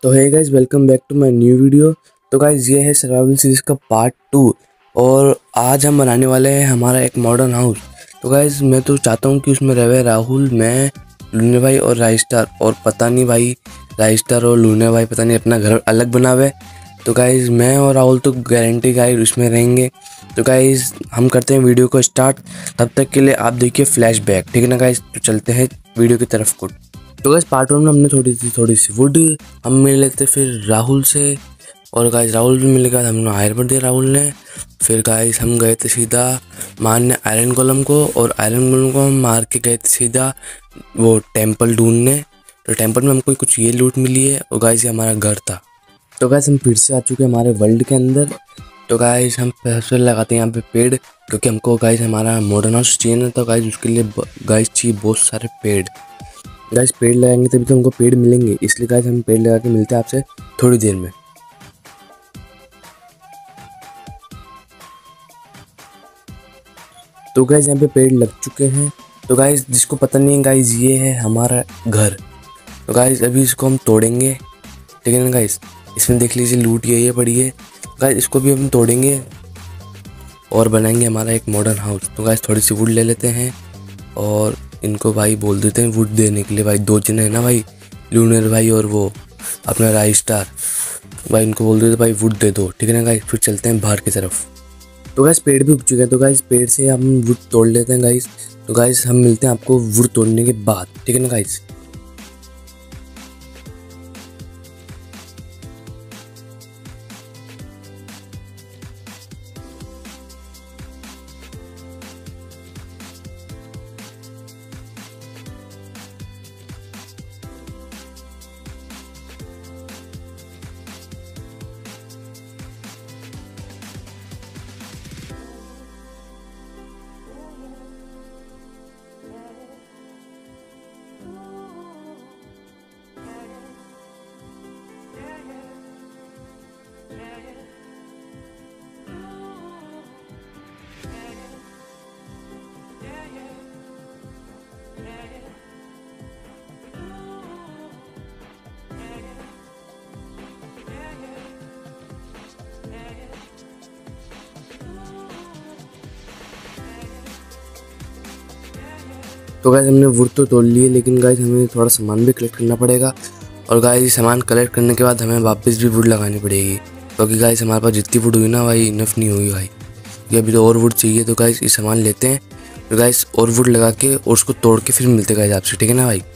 तो है guys, welcome back to my new video. तो गाइज ये है सर्वाइवल सीरीज का पार्ट 2 और आज हम बनाने वाले हैं हमारा एक मॉडर्न हाउस। तो गाइज मैं तो चाहता हूँ कि उसमें रहे राहुल, मैं, लूने भाई और राइस्टार। और पता नहीं भाई राइस्टार और लूने भाई पता नहीं अपना घर अलग बनावे। तो गाइज मैं और राहुल तो गारंटी गाइड उसमें रहेंगे। तो गाइज हम करते हैं वीडियो को स्टार्ट। तब तक के लिए आप देखिए फ्लैशबैक, ठीक है ना गाइज। तो चलते हैं वीडियो की तरफ को। तो गाइस पार्ट 1 में हमने थोड़ी सी वुड हम मिल लेते फिर राहुल से, और गाइस राहुल भी मिल गया, हमने हायर कर दिया राहुल ने। फिर गाइस हम गए थे सीधा मारने आयरन गोलम को, और आयरन गोलम को हम मार के गए थे सीधा वो टेंपल ढूंढने। तो टेंपल में हमको कुछ ये लूट मिली है, और गाइस ये हमारा घर था। तो गाइस हम फिर से आ चुके हैं हमारे वर्ल्ड के अंदर। तो गाइस हम सबसे लगाते हैं यहाँ पे पेड़, क्योंकि हमको गाइस हमारा मॉडर्न हाउस चाहिए ना। तो गाइस उसके लिए गाइस चाहिए बहुत सारे पेड़। गाइस पेड़ लगाएंगे तभी तो हमको पेड़ मिलेंगे, इसलिए गाइस हम पेड़ लगा के मिलते हैं आपसे थोड़ी देर में। तो गाइस यहाँ पे पेड़ लग चुके हैं। तो गाइस जिसको पता नहीं है गाइस, ये है हमारा घर। तो गाइस अभी इसको हम तोड़ेंगे, ठीक है ना गाइस। इसमें देख लीजिए लूट ये पड़ी है। गाइस इसको भी हम तोड़ेंगे और बनाएंगे हमारा एक मॉडर्न हाउस। तो गाइस थोड़ी सी वुड ले लेते हैं और इनको भाई बोल देते हैं वुड देने के लिए। भाई दो जने है ना भाई, लूनर भाई और वो अपना राइस्टार भाई, इनको बोल देते भाई वुड दे दो, ठीक है ना गाइस। फिर चलते हैं बाहर की तरफ। तो गाइस पेड़ भी उग चुके हैं। तो गाइस पेड़ से हम वुड तोड़ लेते हैं गाइस। तो गाइस हम मिलते हैं आपको वुड तोड़ने के बाद, ठीक है ना गाइस। तो गाइस हमने वुड तो तोड़ लिए, लेकिन गाइस हमें थोड़ा सामान भी कलेक्ट करना पड़ेगा। और गाइस सामान कलेक्ट करने के बाद हमें वापस भी वुड लगानी पड़ेगी, क्योंकि गाइस हमारे पास जितनी वुड हुई ना भाई इनफ नहीं हुई भाई। ये अभी तो और वुड चाहिए। तो गाइस ये सामान लेते हैं और गाइस और वुड लगा के और उसको तोड़ के फिर मिलते गाइस आपसे, ठीक है ना भाई।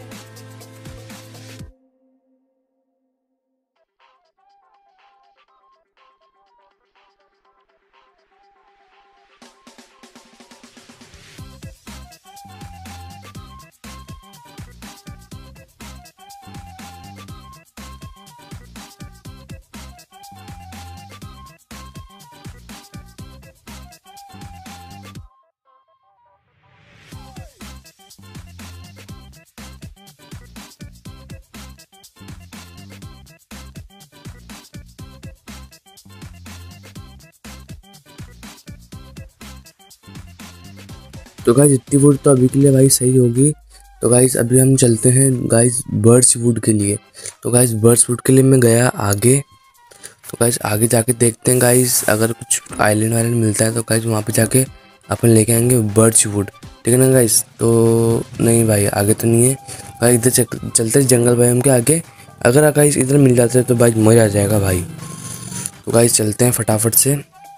तो गाइस इतनी वुड तो अभी के लिए भाई सही होगी। तो गाइस अभी हम चलते हैं गाइस बर्ड्स वुड के लिए। तो गाइस बर्ड्स वुड के लिए मैं गया आगे। तो गाइस आगे जाके देखते हैं गाइस, अगर कुछ आइलैंड वाइलैंड मिलता है तो गाइस वहाँ पे जाके अपन लेके आएंगे बर्ड्स वुड, ठीक है ना गाइस। तो नहीं भाई आगे तो नहीं है भाई, इधर चलते जंगल बायोम के आगे। अगर गाइस इधर मिल जाता है तो भाई मज़ा आ जाएगा भाई। तो गाइस चलते हैं फटाफट से।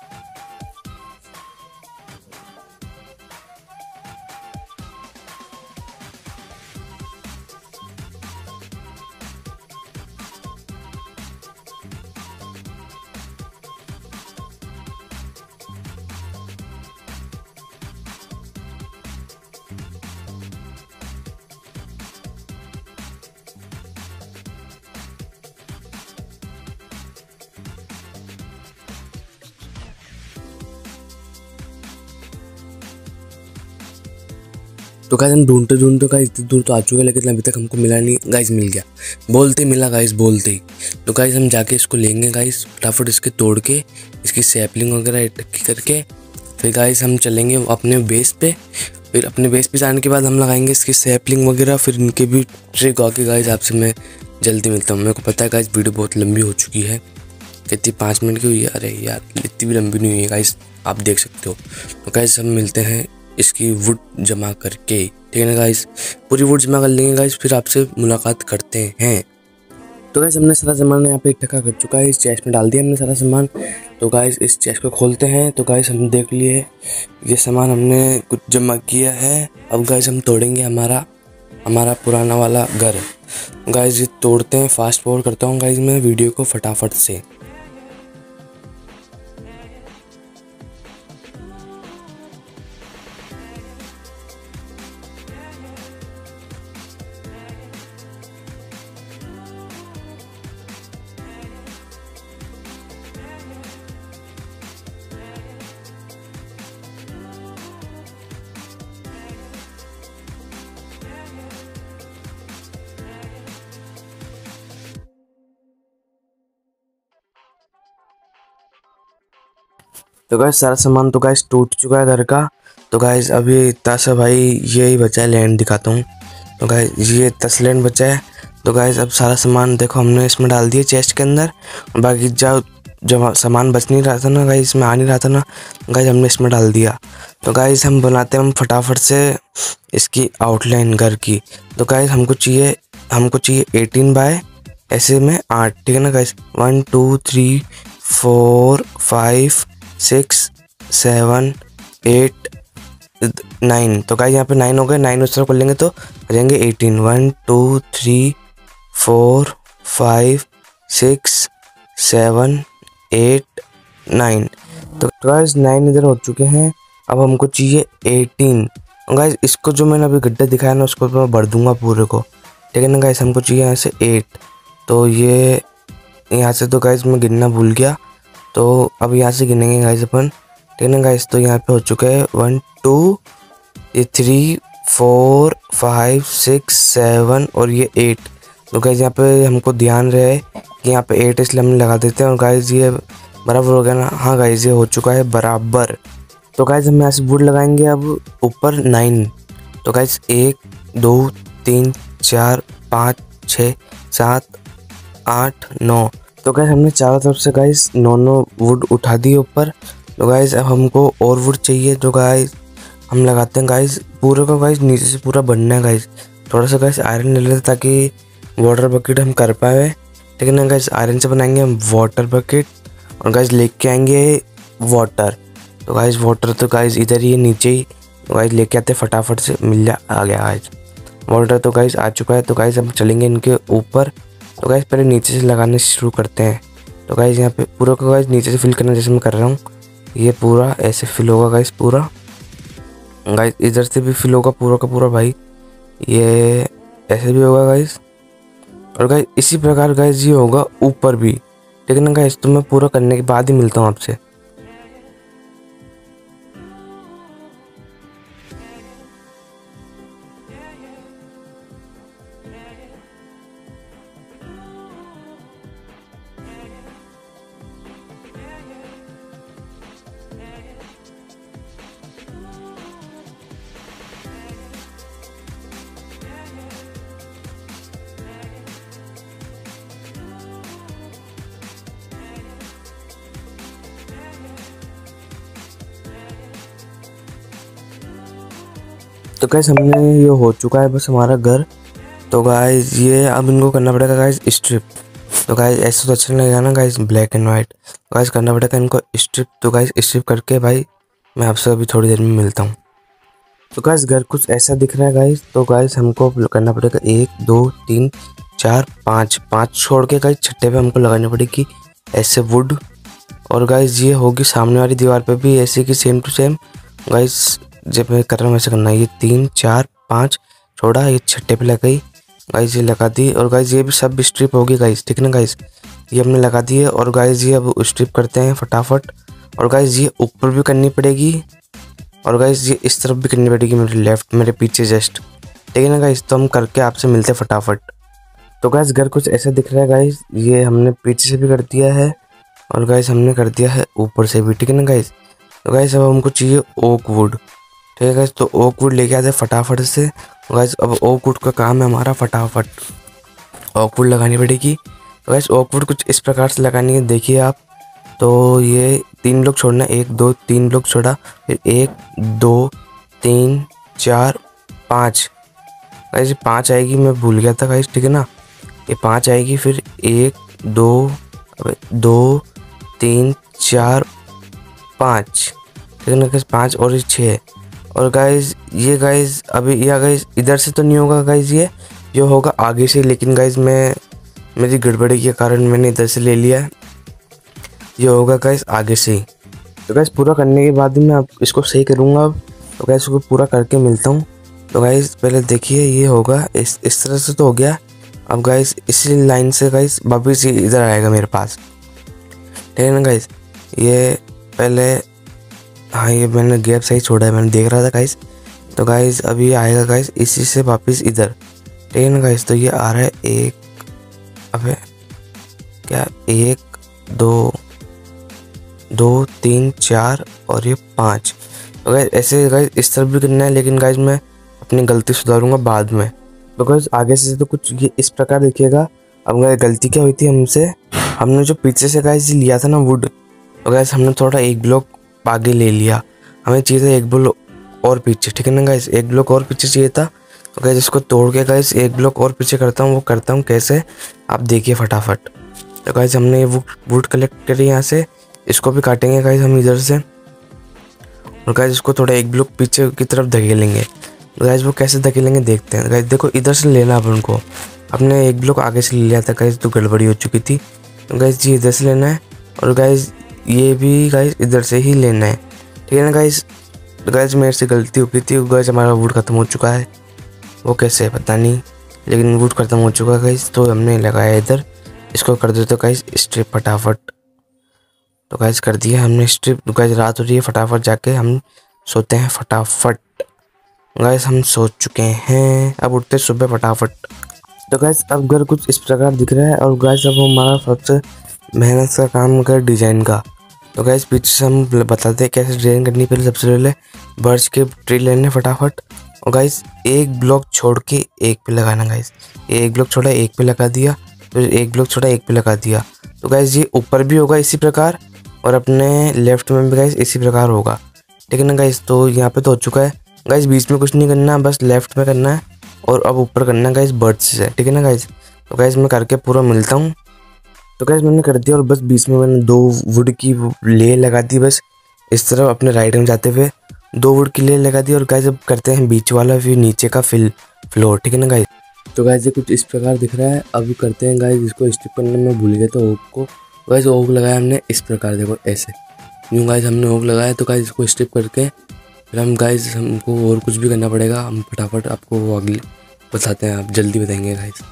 तो गाइस हम ढूंढते ढूंढते गाइस इतनी दूर तो आ चुके हैं, लेकिन अभी तक हमको मिला नहीं। गाइस मिल गया, बोलते मिला गाइस, बोलते ही। तो गाइस हम जाके इसको लेंगे गाइस, फटाफट इसके तोड़ के इसकी सैपलिंग वगैरह इकट्ठी करके फिर गाइस हम चलेंगे अपने बेस पे। फिर अपने बेस पे जाने के बाद हम लगाएंगे इसकी सैपलिंग वगैरह, फिर इनके भी ट्रिक आके गाइस आपसे मैं जल्दी मिलता हूँ। मेरे को पता है गाइस वीडियो बहुत लंबी हो चुकी है, कितनी 5 मिनट की हुई है। अरे यार इतनी भी लंबी नहीं हुई है गाइस, आप देख सकते हो। तो गाइस हम मिलते हैं इसकी वुड जमा करके, ठीक है ना गाइस। पूरी वुड जमा कर लेंगे गाइस, फिर आपसे मुलाकात करते हैं। तो गाइस हमने सारा सामान यहाँ पे इकट्ठा कर चुका है, इस चेस्ट में डाल दिया हमने सारा सामान। तो गाइस इस चेस्ट को खोलते हैं। तो गाइस हम देख लिए ये सामान हमने कुछ जमा किया है। अब गाइस हम तोड़ेंगे हमारा पुराना वाला घर। गाइस ये तोड़ते हैं, फास्ट फॉरवर्ड करता हूँ गाइस मैं वीडियो को फटाफट से। तो गाइस सारा सामान तो गाइस टूट चुका है घर का। तो गाइस अभी इतना सा भाई यही बचा है, लैंड दिखाता हूँ। तो गाइस ये 10 लैंड बचा है। तो गाइस अब सारा सामान देखो हमने इसमें डाल दिया चेस्ट के अंदर। बाकी जो सामान बच नहीं रहा था ना गाइस, इसमें आ नहीं रहा था ना गाइस, हमने इसमें डाल दिया। तो गाइस हम बनाते हैं फटाफट से इसकी आउटलाइन घर की। तो गाइस हमको चाहिए 18 बाय ऐसे में 8, ठीक है ना गाइस। 1 2 3 4 5 6 7 8 9। तो गाइस यहाँ पे 9 हो गए। 9 उस तरफ कर लेंगे तो आ जाएंगे 18। 1 2 3 4 5 6 7 8 9। तो गाइस 9 इधर हो चुके हैं। अब हमको चाहिए 18। गाइस इसको जो मैंने अभी गड्ढा दिखाया ना उसको मैं भर दूंगा पूरे को, ठीक है ना गाइस। हमको चाहिए यहाँ से 8। तो ये यहाँ से तो गाइस मैं गिनना भूल गया, तो अब यहाँ से गिनेंगे गाइस अपन, ठीक है ना गाइस। तो यहाँ पे हो चुका है 1 2 ये 3 4 5 6 7 और ये 8। तो गाइस यहाँ पे हमको ध्यान रहे कि यहाँ पे 8 इसलिए हम लगा देते हैं। और गाइस ये बराबर हो गया ना? हाँ गाइस ये हो चुका है बराबर। तो गाइस हम यहाँ से वुड लगाएंगे अब ऊपर 9। तो गाइस 1 2 3 4 5 6 7 8 9। तो गाइस हमने चारों तरफ से गाइस 9 वुड उठा दिए ऊपर। तो गाइस अब हमको और वुड चाहिए। तो गाइस हम लगाते हैं गाइस पूरे को, गाइस नीचे से पूरा बनना है गाइस। थोड़ा सा गाइस आयरन ले लेते ताकि वाटर बकेट हम कर पाए, ठीक है ना गाइस। आयरन से बनाएंगे हम वाटर बकेट और गाइस लेके आएंगे वाटर। तो गाइस वाटर तो गाइस इधर ही है नीचे ही। तो गाइस लेके आते फटाफट से, आ गया गाइस वाटर। तो गाइस आ चुका है। तो गाइस हम चलेंगे इनके ऊपर। तो गाइस पहले नीचे से लगाने शुरू करते हैं। तो गाइस यहाँ पे पूरा को गाइस नीचे से फिल करना जैसे मैं कर रहा हूँ। ये पूरा ऐसे फिल होगा गाइस पूरा। गाइस इधर से भी फिल होगा पूरा का पूरा भाई, ये ऐसे भी होगा गाइस। और गाइस इसी प्रकार गाइस ये होगा ऊपर भी, ठीक है ना गाइस। तो मैं पूरा करने के बाद ही मिलता हूँ आपसे। तो गाइस हमने ये हो चुका है बस हमारा घर। तो गाइस ये अब इनको करना पड़ेगा गाइस स्ट्रिप। तो गाइस ऐसे तो अच्छा नहीं लगेगा ना guys, black and white. Guys करना पड़ेगा इनको स्ट्रिप। तो गाइस स्ट्रिप करके भाई मैं आपसे अभी थोड़ी देर में मिलता हूँ। तो गाइस घर कुछ ऐसा दिख रहा है गाइस। तो गाइस हमको करना पड़ेगा 1 2 3 4 5 छोड़ के गाइस छठे पे हमको लगानी पड़ेगी ऐसे वुड। और गाइस ये होगी सामने वाली दीवार पे भी ऐसे की सेम टू सेम गाइस। जब मैं कर रहा हूँ ऐसे करना है। ये 3 4 5 छोड़ा, ये छठे पे लगाई गाइस, ये लगा दी। और गाइस ये भी सब स्ट्रिप होगी गाइस, ठीक है ना गाइस। ये हमने लगा दी है। और गाइस ये अब स्ट्रिप करते हैं फटाफट। और गाइस ये ऊपर भी करनी पड़ेगी और गाइस ये इस तरफ भी करनी पड़ेगी, मेरे लेफ्ट मेरे पीछे जस्ट, ठीक है ना गाइस। तो हम करके आपसे मिलते हैं फटाफट। तो गाइस घर कुछ ऐसा दिख रहा है गाइस। ये हमने पीछे से भी कर दिया है और गाइस हमने कर दिया है ऊपर से भी, ठीक है ना गाइस। तो गाइस अब हमको चाहिए ओक वुड, ठीक है गाइस। तो ओक वुड लेके आते फटाफट से गाइस। अब ओक वुड का काम है हमारा फटाफट। ऑकवुड लगानी पड़ेगी। तो गाइस ऑकवुड कुछ इस प्रकार से लगानी है, देखिए आप। तो ये 3 ब्लॉक छोड़ना, 1 2 3 ब्लॉक छोड़ा, फिर 1 2 3 4 5। गाइस ये 5 आएगी, मैं भूल गया था गाइस, ठीक है ना। ये 5 आएगी, फिर 1 2 2 3 4 5, ठीक है ना गाइस। 5 और 6। और गाइस ये गाइस अभी या गाइस इधर से तो नहीं होगा गाइस, ये होगा आगे से, लेकिन गाइस मेरी गड़बड़ी के कारण मैंने इधर से ले लिया है। ये होगा गाइस आगे से ही। तो गाइस पूरा करने के बाद मैं अब इसको सही करूँगा। अब तो गाइस इसको पूरा करके मिलता हूँ। तो गाइस पहले देखिए, ये होगा इस तरह से तो हो गया। अब गाइस इसी लाइन से गाइस वापिस इधर आएगा मेरे पास, ठीक है ना गाइस। ये पहले, हाँ ये मैंने गैप सही छोड़ा है, मैंने देख रहा था गाइस। तो गाइस अभी आएगा गाइस इसी से वापस इधर, ठीक है ना गाइस। तो ये आ रहा है 1, अबे क्या 1 2 2 3 4 और ये 5। तो गाइस ऐसे गाइस इस तरफ भी करना है, लेकिन गाइस मैं अपनी गलती सुधारूंगा बाद में। तो गाइस आगे से तो कुछ ये इस प्रकार देखिएगा। अब गाइस गलती क्या हुई थी हमने जो पीछे से गाइस लिया था ना वुड, तो गाइस हमने थोड़ा 1 ब्लॉक आगे ले लिया। हमें चाहिए था 1 ब्लॉक और पीछे, ठीक है ना गाइस। 1 ब्लॉक और पीछे चाहिए था। तो गाइस इसको तोड़ के गाइस 1 ब्लॉक और पीछे करता हूँ। वो करता हूँ कैसे, आप देखिए फटाफट। तो गाइस हमने ये वुड कलेक्ट करी यहाँ से, इसको भी काटेंगे गाइस हम इधर से। और गाइस इसको थोड़ा 1 ब्लॉक पीछे की तरफ धकेलेंगे। तो गाइस वो कैसे धकेलेंगे देखते हैं। गाइस देखो इधर से लेना अपन को, अपने 1 ब्लॉक आगे से ले लिया था गाइस, तो गड़बड़ी हो चुकी थी। तो गाइस ये इधर से लेना है, और गाइस ये भी गाइस इधर से ही लेना है, ठीक है ना गाइस। तो गाइस मेरे से गलती हो गई थी। गाइस हमारा वुड खत्म हो चुका है, वो कैसे है पता नहीं, लेकिन वुड खत्म हो चुका है गाइस। तो हमने लगाया इधर, इसको कर देते गाइस स्ट्रिप फटाफट। तो गाइस कर दिया हमने स्ट्रिप। तो गाइस रात हो रही है, फटाफट जाके हम सोते हैं फटाफट। गाइस हम सो चुके हैं, अब उठते सुबह फटाफट। तो गाइस अब घर कुछ इस प्रकार दिख रहा है। और गाइस अब हमारा सबसे मेहनत का काम कर डिज़ाइन का। तो गाइस पीछे से हम बताते हैं कैसे डिज़ाइन करनी। पहले सबसे पहले बर्च के ट्री लेने फटाफट। और गाइस 1 ब्लॉक छोड़ के 1 पे लगाना गाइस। ये 1 ब्लॉक छोड़ा 1 पे लगा दिया, फिर 1 ब्लॉक छोड़ा 1 पे लगा दिया। तो गाइस ये ऊपर भी होगा इसी प्रकार, और अपने लेफ्ट में भी गाइस इसी प्रकार होगा, ठीक है ना गाइस। तो यहाँ पे तो हो चुका है गाइस, बीच में कुछ नहीं करना, बस लेफ्ट में करना है, और अब ऊपर करना है गाइस बर्च से, ठीक है ना गाइस। तो गाइस मैं करके पूरा मिलता हूँ। तो गाइस मैंने कर दिया, और बस बीच में मैंने 2 वुड की ले लगा दी, बस इस तरफ अपने राइट में जाते हुए 2 वुड की ले लगा दी। और गाइस अब करते हैं बीच वाला, फिर नीचे का फ्लोर, ठीक है ना गाइस। तो गाइस ये कुछ इस प्रकार दिख रहा है। अब करते हैं गाइस इसको स्टिप करने में भूल गए तो ओक को। गाइस ओक लगाया हमने इस प्रकार, देखो ऐसे यूँ गाइस हमने ओक लगाया। तो गाइस इसको स्टिप करके फिर हम गाइस हमको और कुछ भी करना पड़ेगा, हम फटाफट आपको वो अगले बताते हैं, आप जल्दी बताएंगे गाइस।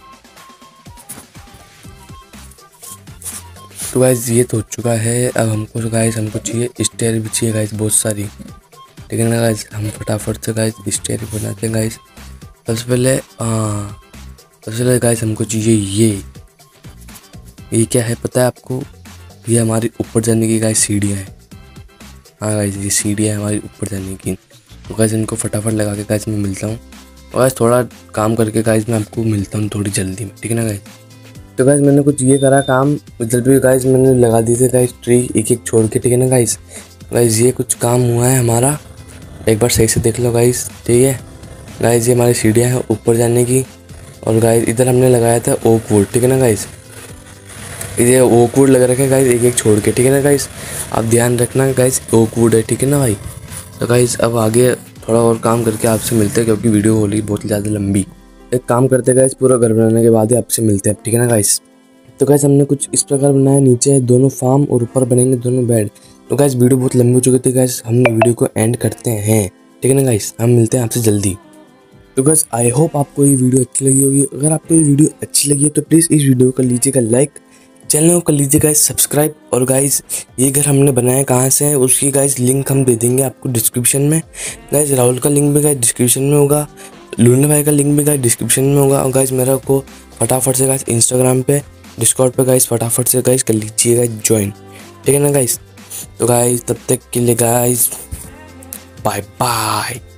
तो गाइस ये तो हो चुका है। अब हमको चाहिए स्टेयर भी चाहिए गाइस बहुत सारी, ठीक है ना गाइस। हम फटाफट से गाइस स्टेयर बनाते हैं गाइस। सबसे पहले गाइस हमको चाहिए ये क्या है पता है आपको, ये हमारी ऊपर जाने की गाइस सीढ़ियाँ हैं। हाँ गाइस ये सीढ़ियाँ हैं हमारी ऊपर जाने की। तो गाइस इनको फटाफट लगा के गाइस मैं मिलता हूँ। और गाइस थोड़ा काम करके गाइस मैं आपको मिलता हूँ थोड़ी जल्दी में, ठीक है ना गाइस। तो गाइस मैंने कुछ ये करा काम, इधर भी गाइस मैंने लगा दी थी गाइस ट्री एक एक छोड़ के, ठीक है ना गाइस। गाइस ये कुछ काम हुआ है हमारा, एक बार सही से देख लो गाइस, ठीक है गाइस। ये हमारी सीढ़ियाँ हैं ऊपर जाने की। और गाइस इधर हमने लगाया था ओक वुड, ठीक है ना गाइस। ये ओक वुड लगा रखा है गाइस एक एक छोड़ के, ठीक है ना गाइस। आप ध्यान रखना गाइस ओक वुड है, ठीक है ना भाई। तो गाइस अब आगे थोड़ा और काम करके आपसे मिलते हैं, क्योंकि वीडियो हो रही बहुत ज़्यादा लंबी। एक काम करते गाइस, पूरा घर बनाने के बाद ही आपसे मिलते हैं, ठीक है ना गाइस। तो गाइस हमने कुछ इस प्रकार बनाया, नीचे दोनों फार्म और ऊपर बनेंगे दोनों बेड। तो गाइस वीडियो बहुत लंबी हो चुकी थी गाइस, हम वीडियो को एंड करते हैं, ठीक है ना गाइस। हम मिलते हैं आपसे जल्दी। तो गाइस आई होप आपको ये वीडियो अच्छी लगी होगी। अगर आपको ये वीडियो अच्छी लगी है तो प्लीज़ इस वीडियो को कर लीजिएगा लाइक, चैनल को कर लीजिए गाइस सब्सक्राइब। और गाइस ये घर हमने बनाया कहाँ से है उसकी गाइस लिंक हम दे देंगे आपको डिस्क्रिप्शन में। गाइस राहुल का लिंक भी गाइस डिस्क्रिप्शन में होगा, लूना भाई का लिंक भी गाइस डिस्क्रिप्शन में होगा। और गाइस मेरा को फटाफट से गाइस इंस्टाग्राम पे, डिस्कॉर्ड पे गाइस फटाफट से गाइस कर लीजिएगा ज्वाइन, ठीक है ना गाइस। तो गाइस तब तक के लिए गाइस बाय बाय।